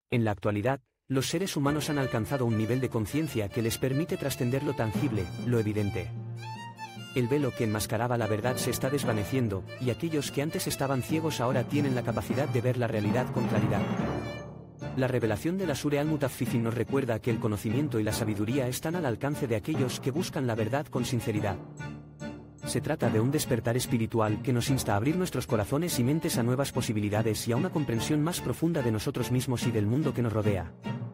En la actualidad, los seres humanos han alcanzado un nivel de conciencia que les permite trascender lo tangible, lo evidente. El velo que enmascaraba la verdad se está desvaneciendo, y aquellos que antes estaban ciegos ahora tienen la capacidad de ver la realidad con claridad. La revelación de la Sure al-Mutaffifin nos recuerda que el conocimiento y la sabiduría están al alcance de aquellos que buscan la verdad con sinceridad. Se trata de un despertar espiritual que nos insta a abrir nuestros corazones y mentes a nuevas posibilidades y a una comprensión más profunda de nosotros mismos y del mundo que nos rodea.